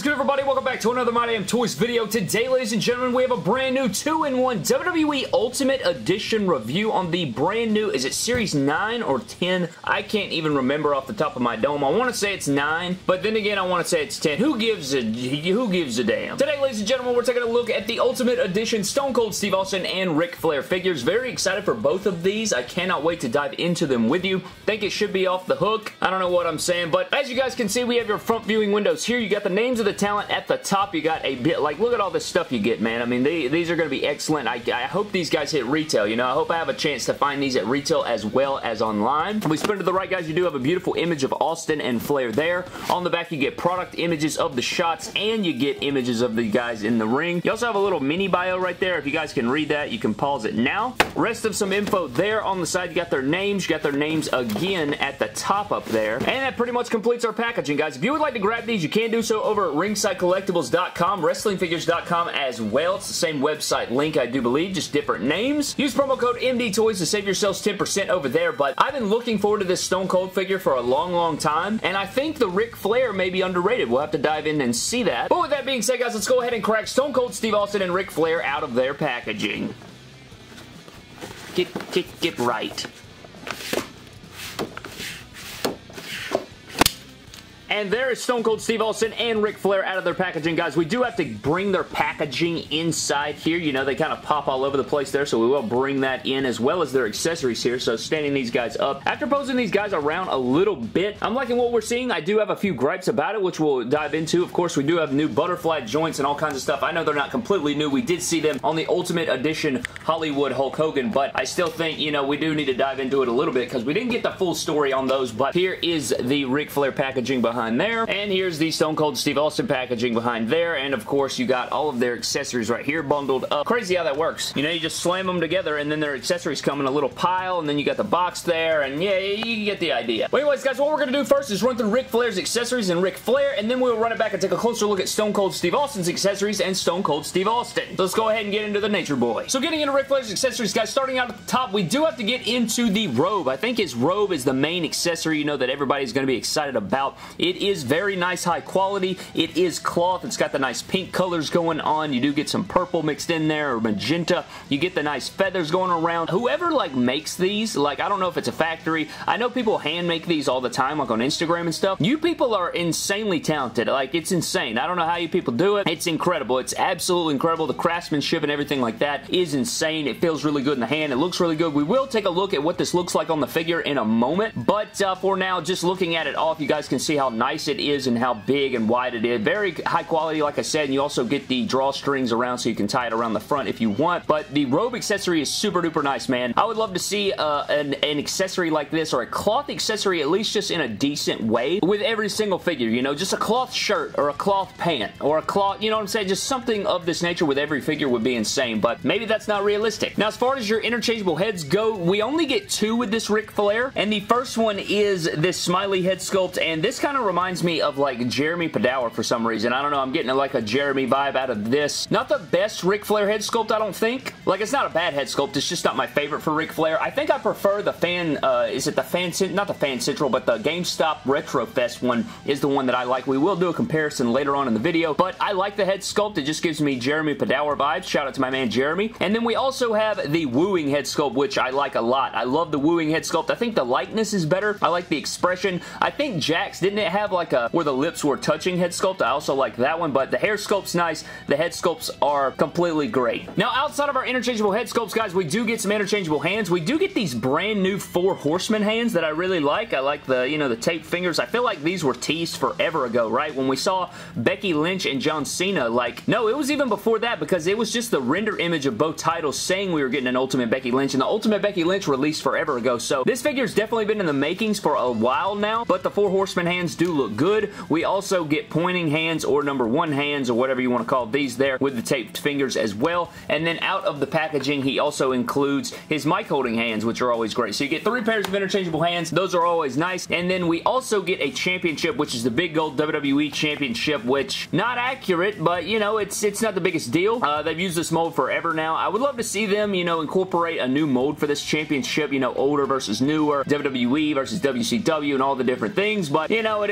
good, everybody? Welcome back to another My Damn Toys video. Today, ladies and gentlemen, we have a brand new 2-in-1 WWE Ultimate Edition review on the brand new, is it Series 9 or 10? I can't even remember off the top of my dome. I want to say it's 9, but then again, I want to say it's 10. Who gives a damn? Today, ladies and gentlemen, we're taking a look at the Ultimate Edition Stone Cold Steve Austin and Ric Flair figures. Very excited for both of these. I cannot wait to dive into them with you. Think it should be off the hook. I don't know what I'm saying, but as you guys can see, we have your front viewing windows here. You got the names of the talent at the top. You got a bit, like, look at all this stuff you get, man. I mean, these are going to be excellent. I hope these guys hit retail, you know. I hope I have a chance to find these at retail as well as online. If we spin to the right, guys, you do have a beautiful image of Austin and Flair there. On the back, you get product images of the shots, and you get images of the guys in the ring. You also have a little mini bio right there. If you guys can read that, you can pause it now. Rest of some info there on the side. You got their names. You got their names again at the top up there. And that pretty much completes our packaging, guys. If you would like to grab these, you can do so over at ringsidecollectibles.com, wrestlingfigures.com as well. It's the same website link, I do believe, just different names. Use promo code MDTOYS to save yourselves 10% over there, but I've been looking forward to this Stone Cold figure for a long time, and I think the Ric Flair may be underrated. We'll have to dive in and see that. But with that being said, guys, let's go ahead and crack Stone Cold Steve Austin and Ric Flair out of their packaging. Get right. And there is Stone Cold Steve Austin and Ric Flair out of their packaging, guys. We do have to bring their packaging inside here. You know, they kind of pop all over the place there, so we will bring that in as well as their accessories here. So standing these guys up. After posing these guys around a little bit, I'm liking what we're seeing. I do have a few gripes about it, which we'll dive into. Of course, we do have new butterfly joints and all kinds of stuff. I know they're not completely new. We did see them on the Ultimate Edition Hollywood Hulk Hogan, but I still think, you know, we do need to dive into it a little bit because we didn't get the full story on those, but here is the Ric Flair packaging behind there, and here's the Stone Cold Steve Austin packaging behind there, and of course you got all of their accessories right here bundled up. Crazy how that works. You know, you just slam them together and then their accessories come in a little pile, and then you got the box there, and yeah, you get the idea. But anyways, guys, what we're going to do first is run through Ric Flair's accessories and Ric Flair, and then we'll run it back and take a closer look at Stone Cold Steve Austin's accessories and Stone Cold Steve Austin. So let's go ahead and get into the Nature Boy. So getting into Ric Flair's accessories, guys, starting out at the top, we do have to get into the robe. I think his robe is the main accessory, you know, that everybody's going to be excited about. It is very nice, high quality. It is cloth. It's got the nice pink colors going on. You do get some purple mixed in there, or magenta. You get the nice feathers going around. Whoever, like, makes these, like, I don't know if it's a factory. I know people hand make these all the time, like on Instagram and stuff. You people are insanely talented. Like, it's insane. I don't know how you people do it. It's incredible. It's absolutely incredible. The craftsmanship and everything like that is insane. It feels really good in the hand. It looks really good. We will take a look at what this looks like on the figure in a moment, but for now, just looking at it off, you guys can see how nice it is and how big and wide it is. Very high quality, like I said, and you also get the drawstrings around so you can tie it around the front if you want, but the robe accessory is super duper nice, man. I would love to see an accessory like this, or a cloth accessory, at least just in a decent way, with every single figure, you know, just a cloth shirt, or a cloth pant, or a cloth, you know what I'm saying, just something of this nature with every figure would be insane, but maybe that's not realistic. Now, as far as your interchangeable heads go, we only get two with this Ric Flair, and the first one is this smiley head sculpt, and this kind of reminds me of, like, Jeremy Padawer for some reason. I don't know, I'm getting like a Jeremy vibe out of this. Not the best Ric Flair head sculpt, I don't think. Like, it's not a bad head sculpt, it's just not my favorite for Ric Flair. I think I prefer the fan, is it the fan, not the Fan Central, but the GameStop Retro Fest one is the one that I like. We will do a comparison later on in the video, but I like the head sculpt. It just gives me Jeremy Padawer vibes. Shout out to my man Jeremy. And then we also have the wooing head sculpt, which I like a lot. I love the wooing head sculpt. I think the likeness is better. I like the expression. I think Jax, didn't it have like a, where the lips were touching head sculpt? I also like that one, but the hair sculpt's nice. The head sculpts are completely great. Now, outside of our interchangeable head sculpts, guys, we do get some interchangeable hands. We do get these brand new 4 Horsemen hands that I really like. I like the, you know, the taped fingers. I feel like these were teased forever ago, right? When we saw Becky Lynch and John Cena, like, no, it was even before that, because it was just the render image of both titles saying we were getting an Ultimate Becky Lynch, and the Ultimate Becky Lynch released forever ago. So this figure's definitely been in the makings for a while now, but the 4 Horsemen hands do look good. We also get pointing hands, or number 1 hands, or whatever you want to call these there, with the taped fingers as well. And then out of the packaging, he also includes his mic holding hands, which are always great. So you get 3 pairs of interchangeable hands. Those are always nice. And then we also get a championship, which is the big gold WWE championship, which, not accurate, but, you know, it's not the biggest deal. They've used this mold forever now. I would love to see them, you know, incorporate a new mold for this championship, you know, older versus newer, WWE versus WCW, and all the different things, but, you know, it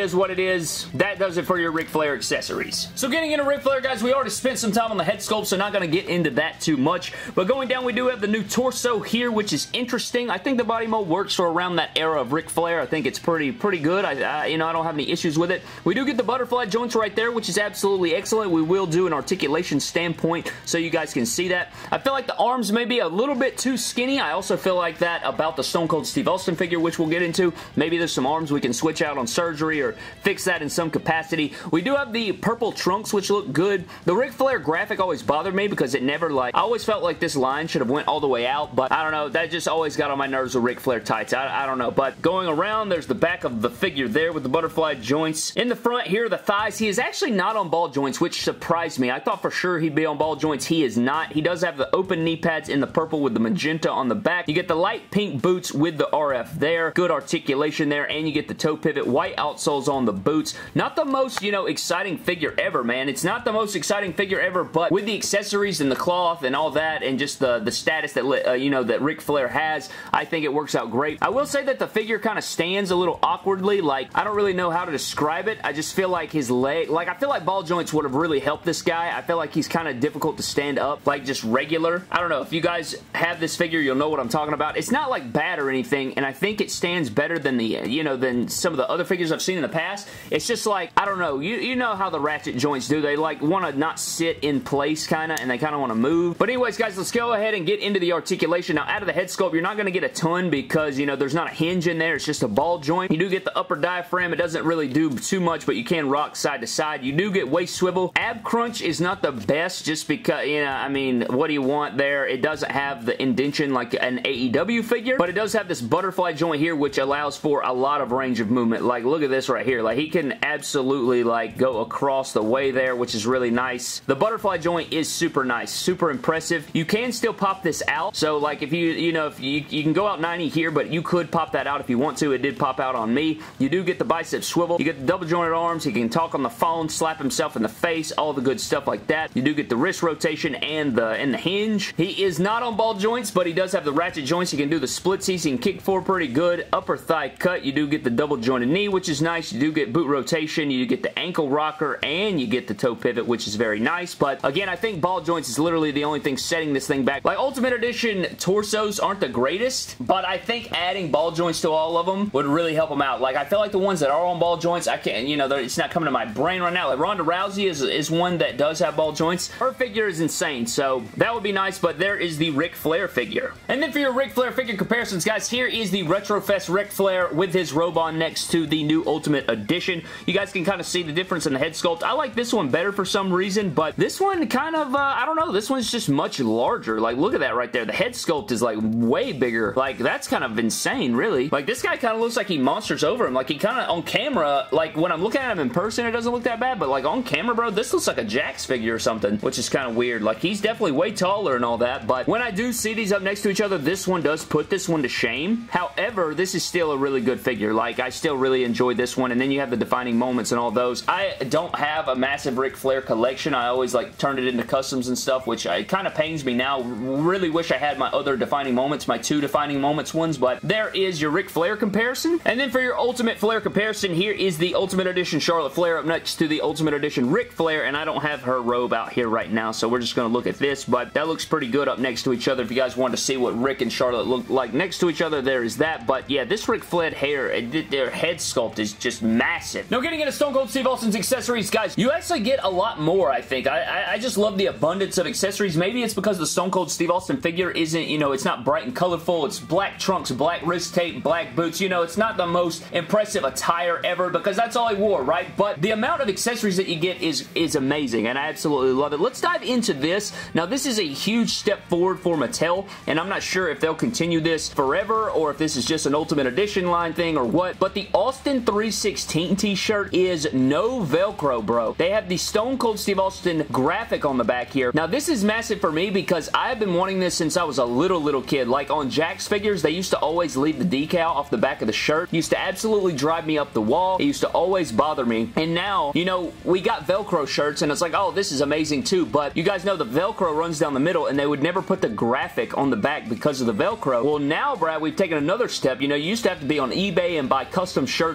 is what it is. That does it for your Ric Flair accessories. So getting into Ric Flair, guys, we already spent some time on the head sculpt, so not going to get into that too much. But going down, we do have the new torso here, which is interesting. I think the body mold works for around that era of Ric Flair. I think it's pretty good. I don't have any issues with it. We do get the butterfly joints right there, which is absolutely excellent. We will do an articulation standpoint so you guys can see that. I feel like the arms may be a little bit too skinny. I also feel like that about the Stone Cold Steve Austin figure, which we'll get into. Maybe there's some arms we can switch out on surgery or fix that in some capacity. We do have the purple trunks, which look good. The Ric Flair graphic always bothered me because it never, like, I always felt like this line should have went all the way out, but I don't know. That just always got on my nerves with Ric Flair tights. I don't know, but going around, there's the back of the figure there with the butterfly joints. In the front here, the thighs. He is actually not on ball joints, which surprised me. I thought for sure he'd be on ball joints. He is not. He does have the open knee pads in the purple with the magenta on the back. You get the light pink boots with the RF there. Good articulation there, and you get the toe pivot. White outsoles on the boots. Not the most, exciting figure ever, man. It's not the most exciting figure ever, but with the accessories and the cloth and all that, and just the status that, that Ric Flair has, I think it works out great. I will say that the figure kind of stands a little awkwardly. Like, I don't really know how to describe it. I just feel like his leg, like, I feel like ball joints would have really helped this guy. I feel like he's kind of difficult to stand up, like just regular. I don't know. If you guys have this figure, you'll know what I'm talking about. It's not like bad or anything, and I think it stands better than the, than some of the other figures I've seen in the past. It's just like, I don't know. You know how the ratchet joints do. They like want to not sit in place kind of, and they kind of want to move. But anyways, guys, let's go ahead and get into the articulation. Now, out of the head sculpt, you're not going to get a ton because, there's not a hinge in there. It's just a ball joint. You do get the upper diaphragm. It doesn't really do too much, but you can rock side to side. You do get waist swivel. Ab crunch is not the best just because, I mean, what do you want there? It doesn't have the indentation like an AEW figure, but it does have this butterfly joint here, which allows for a lot of range of movement. Like, look at this right here. Like, he can absolutely, like, go across the way there, which is really nice. The butterfly joint is super nice, super impressive. You can still pop this out. So, like, if you can go out 90 here, but you could pop that out if you want to. It did pop out on me. You do get the bicep swivel. You get the double jointed arms. He can talk on the phone, slap himself in the face, all the good stuff like that. You do get the wrist rotation and the hinge. He is not on ball joints, but he does have the ratchet joints. He can do the splitsies. He can kick forward pretty good. Upper thigh cut. You do get the double jointed knee, which is nice. You do get boot rotation. You get the ankle rocker, and you get the toe pivot, which is very nice. But again, I think ball joints is literally the only thing setting this thing back. Like, Ultimate Edition torsos aren't the greatest, but I think adding ball joints to all of them would really help them out. Like, I feel like the ones that are on ball joints, I can't, it's not coming to my brain right now. Like, Ronda Rousey is one that does have ball joints. Her figure is insane, so that would be nice, but there is the Ric Flair figure. And then for your Ric Flair figure comparisons, guys, here is the Retrofest Ric Flair with his robe on next to the new Ultimate Edition. You guys can kind of see the difference in the head sculpt. I like this one better for some reason, but this one kind of, I don't know, this one's just much larger. Like, look at that right there. The head sculpt is, like, way bigger. Like, that's kind of insane, really. Like, this guy kind of looks like he monsters over him. Like, he kind of, on camera, like, when I'm looking at him in person, it doesn't look that bad, but, like, on camera, bro, this looks like a Jax figure or something, which is kind of weird. Like, he's definitely way taller and all that, but when I do see these up next to each other, this one does put this one to shame. However, this is still a really good figure. Like, I still really enjoy this one, and then you have the defining moments and all those. I don't have a massive Ric Flair collection. I always, like, turned it into customs and stuff, which it kind of pains me now. Really wish I had my other defining moments, my 2 defining moments ones, but there is your Ric Flair comparison. And then for your Ultimate Flair comparison, here is the Ultimate Edition Charlotte Flair up next to the Ultimate Edition Ric Flair, and I don't have her robe out here right now, so we're just going to look at this, but that looks pretty good up next to each other. If you guys wanted to see what Rick and Charlotte look like next to each other, there is that. But yeah, this Ric Flair hair, their head sculpt is just massive. Now, getting into Stone Cold Steve Austin's accessories, guys, you actually get a lot more, I think. I just love the abundance of accessories. Maybe it's because the Stone Cold Steve Austin figure isn't, it's not bright and colorful. It's black trunks, black wrist tape, black boots. It's not the most impressive attire ever because that's all he wore, right? But the amount of accessories that you get is amazing, and I absolutely love it. Let's dive into this. Now, this is a huge step forward for Mattel, and I'm not sure if they'll continue this forever or if this is just an Ultimate Edition line thing or what, but the Austin 316 t-shirt is no Velcro, bro. They have the Stone Cold Steve Austin graphic on the back here. Now, this is massive for me because I've been wanting this since I was a little kid. Like, on Jax figures, they used to always leave the decal off the back of the shirt. It used to absolutely drive me up the wall. It used to always bother me. And now, we got Velcro shirts, and it's like, oh, this is amazing too, but you guys know the Velcro runs down the middle, and they would never put the graphic on the back because of the Velcro. Well, now, Brad, we've taken another step. You used to have to be on eBay and buy custom shirts from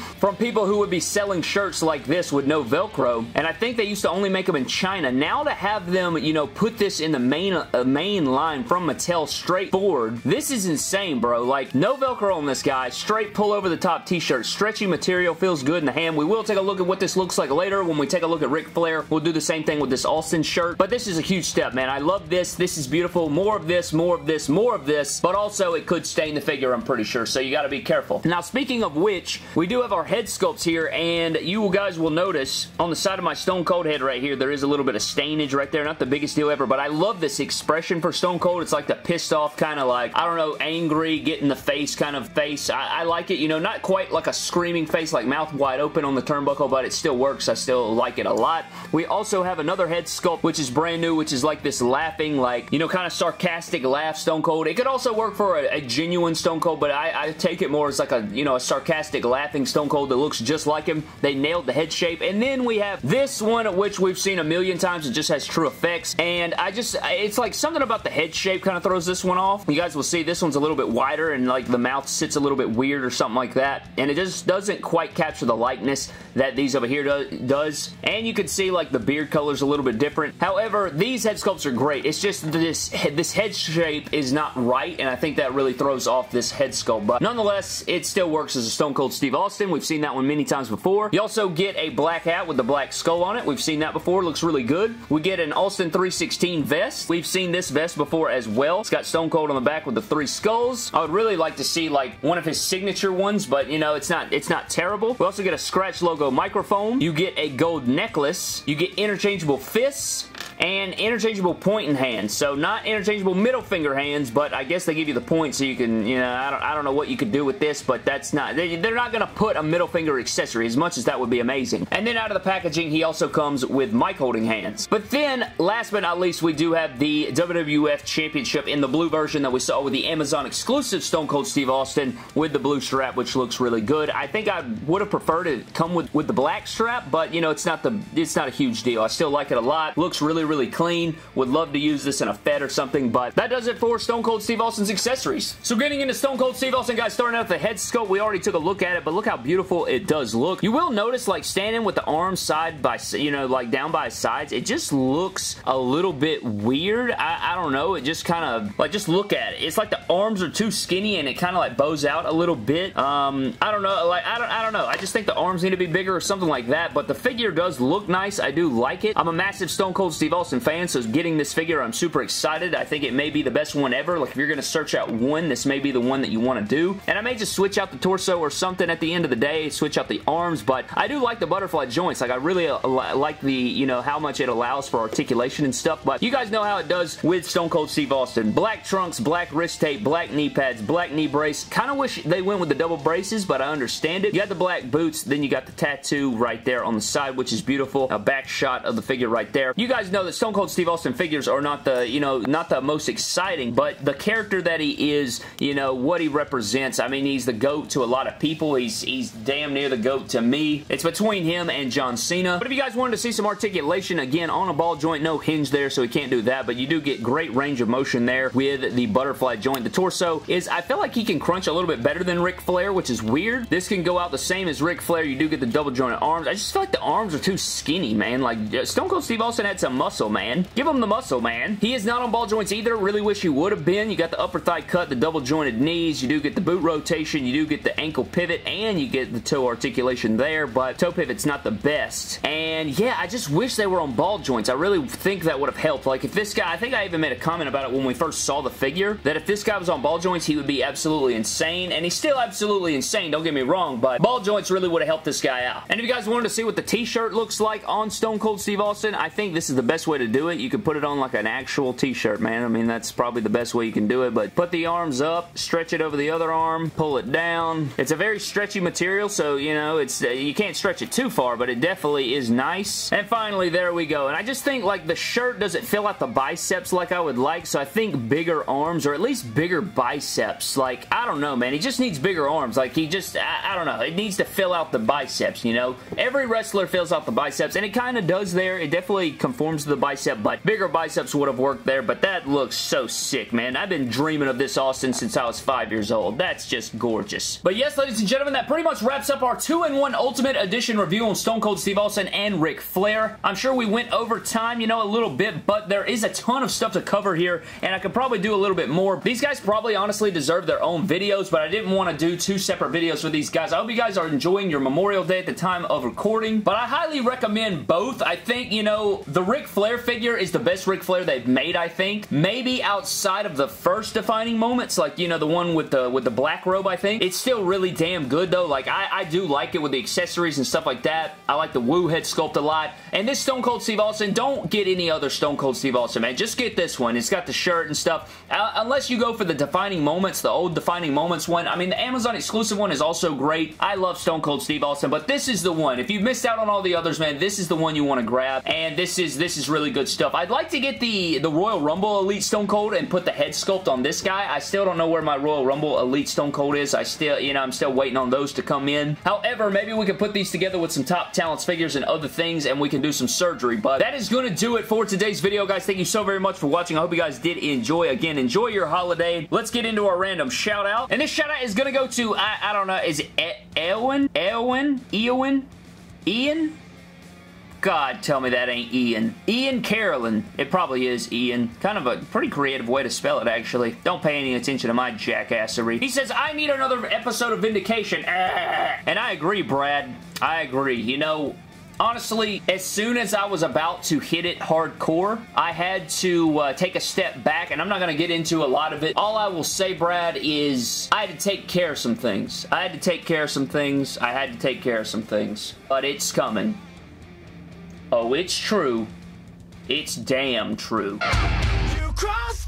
from people who would be selling shirts like this with no Velcro, and I think they used to only make them in China. Now to have them, you know, put this in the main line from Mattel straight forward, this is insane, bro. Like, no Velcro on this guy, straight pull over the top t-shirt, stretchy material, feels good in the hand. We will take a look at what this looks like later when we take a look at Ric Flair. We'll do the same thing with this Austin shirt, but this is a huge step, man. I love this. This is beautiful. More of this, more of this, more of this, but also it could stain the figure, I'm pretty sure, so you gotta be careful. Now, speaking of which, we do have our head sculpts here, and you guys will notice on the side of my Stone Cold head right here, there is a little bit of stainage right there. Not the biggest deal ever, but I love this expression for Stone Cold. It's like the pissed off kind of like, I don't know, angry, get in the face kind of face. I like it, you know, not quite like a screaming face, like mouth wide open on the turnbuckle, but it still works. I still like it a lot. We also have another head sculpt, which is brand new, which is like this laughing, like, you know, kind of sarcastic laugh Stone Cold. It could also work for a genuine Stone Cold, but I take it more as like a, you know, a sarcastic laughing Stone Cold that looks just like him. They nailed the head shape. And then we have this one, which we've seen a million times. It just has true effects, and it's like something about the head shape kind of throws this one off. You guys will see this one's a little bit wider, and like the mouth sits a little bit weird or something like that, and it just doesn't quite capture the likeness that these over here does. And you can see like the beard color's a little bit different. However, these head sculpts are great. It's just this head shape is not right, and I think that really throws off this head sculpt, but nonetheless, it still works as a Stone Cold Steve Austin. We've seen that one many times before. You also get a black hat with the black skull on it. We've seen that before. It looks really good. We get an Austin 316 vest. We've seen this vest before as well. It's got Stone Cold on the back with the 3 skulls. I would really like to see like one of his signature ones, but you know, it's not terrible. We also get a Scratch logo microphone. You get a gold necklace. You get interchangeable fists and interchangeable pointing hands. So not interchangeable middle finger hands, but I guess they give you the point so you can, you know, I don't know what you could do with this, but that's not, they're not going to put a middle finger accessory, as much as that would be amazing. And then out of the packaging, he also comes with mic holding hands. But then, last but not least, we do have the WWF Championship in the blue version that we saw with the Amazon exclusive Stone Cold Steve Austin with the blue strap, which looks really good. I think I would have preferred it to come with the black strap, but you know, it's not a huge deal. I still like it a lot. Looks really clean. Would love to use this in a Fed or something, but that does it for Stone Cold Steve Austin's accessories. So getting into Stone Cold Steve Austin, guys, starting out with the head sculpt, we already took a look at it, but look how beautiful it does look. You will notice, like, standing with the arms side by, you know, like down by his sides, it just looks a little bit weird. I don't know. It just kind of, like, just look at it. It's like the arms are too skinny and it kind of like bows out a little bit. I don't know. Like, I don't know. I just think the arms need to be bigger or something like that, but the figure does look nice. I do like it. I'm a massive Stone Cold Steve Austin fan, so getting this figure, I'm super excited. I think it may be the best one ever. Like, if you're going to search out one, this may be the one that you want to do. And I may just switch out the torso or something at the end of the day, switch out the arms, but I do like the butterfly joints. Like, I really like the, you know, how much it allows for articulation and stuff, but you guys know how it does with Stone Cold Steve Austin. Black trunks, black wrist tape, black knee pads, black knee brace. Kind of wish they went with the double braces, but I understand it. You got the black boots, then you got the tattoo right there on the side, which is beautiful. A back shot of the figure right there. You guys know that Stone Cold Steve Austin figures are not the, you know, not the most exciting, but the character that he is, you know, what he represents, I mean, he's the GOAT to a lot of people. He's damn near the GOAT to me. It's between him and John Cena. But if you guys wanted to see some articulation, again, on a ball joint, no hinge there, so he can't do that, but you do get great range of motion there with the butterfly joint. The torso is, I feel like he can crunch a little bit better than Ric Flair, which is weird. This can go out the same as Ric Flair. You do get the double jointed arms. I just feel like the arms are too skinny, man. Like, Stone Cold Steve Austin had some muscle, man. Give him the muscle, man. He is not on ball joints either. Really wish he would have been. You got the upper thigh cut, the double jointed knees. You do get the boot rotation. You do get the ankle pivot, and you get the toe articulation there, but toe pivot's not the best. And yeah, I just wish they were on ball joints. I really think that would have helped. Like, if this guy, I think I even made a comment about it when we first saw the figure, that if this guy was on ball joints, he would be absolutely insane, and he's still absolutely insane, don't get me wrong, but ball joints really would have helped this guy out. And if you guys wanted to see what the t-shirt looks like on Stone Cold Steve Austin, I think this is the best way to do it. You could put it on like an actual t-shirt, man. I mean, that's probably the best way you can do it, but put the arms up, stretch it over the other arm, pull it down. It's a very stretchy material, so, you know, it's you can't stretch it too far, but it definitely is nice. And finally, there we go. And I just think, like, the shirt doesn't fill out the biceps like I would like, so I think bigger arms, or at least bigger biceps. Like, I don't know, man. He just needs bigger arms. Like, he just, I don't know. It needs to fill out the biceps, you know? Every wrestler fills out the biceps, and it kind of does there. It definitely conforms of the bicep, but bigger biceps would have worked there, but that looks so sick, man. I've been dreaming of this Austin since I was 5 years old. That's just gorgeous. But yes, ladies and gentlemen, that pretty much wraps up our 2-in-1 Ultimate Edition review on Stone Cold Steve Austin and Ric Flair. I'm sure we went over time, you know, a little bit, but there is a ton of stuff to cover here, and I could probably do a little bit more. These guys probably honestly deserve their own videos, but I didn't want to do 2 separate videos for these guys. I hope you guys are enjoying your Memorial Day at the time of recording, but I highly recommend both. I think, you know, the Ric Flair figure is the best Ric Flair they've made, I think. Maybe outside of the first defining moments, like, you know, the one with the black robe, I think. It's still really damn good, though. Like, I do like it with the accessories and stuff like that. I like the Woo head sculpt a lot. And this Stone Cold Steve Austin, don't get any other Stone Cold Steve Austin, man. Just get this one. It's got the shirt and stuff. Unless you go for the defining moments, the old defining moments one. I mean, the Amazon exclusive one is also great. I love Stone Cold Steve Austin, but this is the one. If you missed out on all the others, man, this is the one you want to grab, and this is really good stuff. I'd like to get the Royal Rumble Elite Stone Cold and put the head sculpt on this guy. I still don't know where my Royal Rumble Elite Stone Cold is. I'm still waiting on those to come in. However, maybe we can put these together with some Top Talents figures and other things, and we can do some surgery, but that is going to do it for today's video, guys. Thank you so very much for watching. I hope you guys did enjoy. Again, enjoy your holiday. Let's get into our random shout out, and this shout out is going to go to, I don't know, is it Ian? God, tell me that ain't Ian. Ian Carolyn. It probably is Ian. Kind of a pretty creative way to spell it, actually. Don't pay any attention to my jackassery. He says, I need another episode of Vindication. And I agree, Brad. I agree. You know, honestly, as soon as I was about to hit it hardcore, I had to take a step back, and I'm not going to get into a lot of it. All I will say, Brad, is I had to take care of some things. I had to take care of some things. But it's coming. Oh, it's true. It's damn true. You crossed